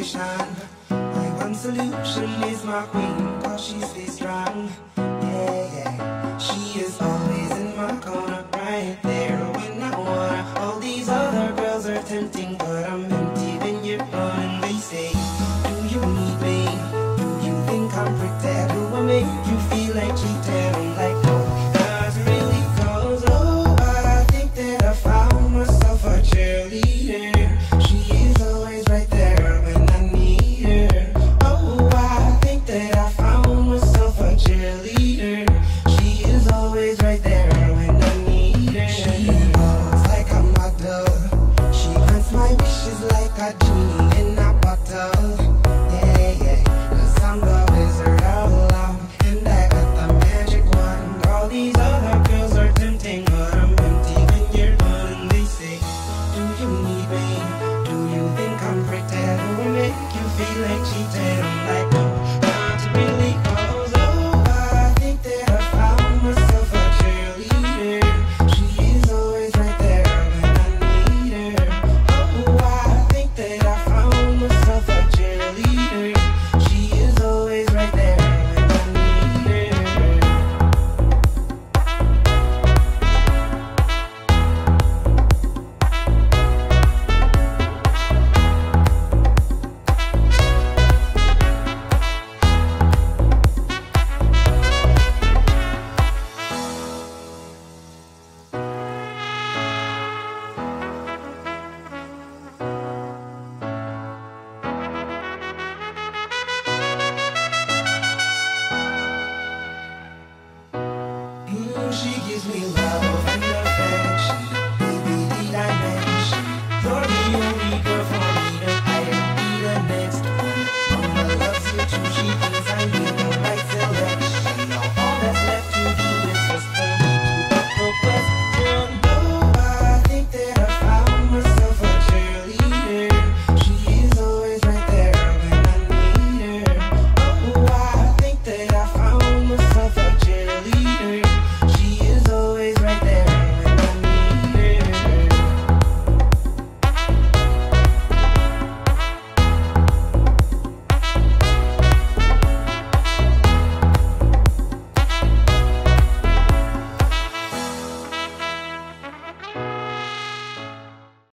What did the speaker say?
situation. My one solution is my queen, cause she stays strong. Yeah, yeah. She is always in my corner, right there when I wanna. All these other girls are tempting, but I'm empty when you're gone. And they say, do you need me? Do you think I'm pretty? Do I make you feel like cheating?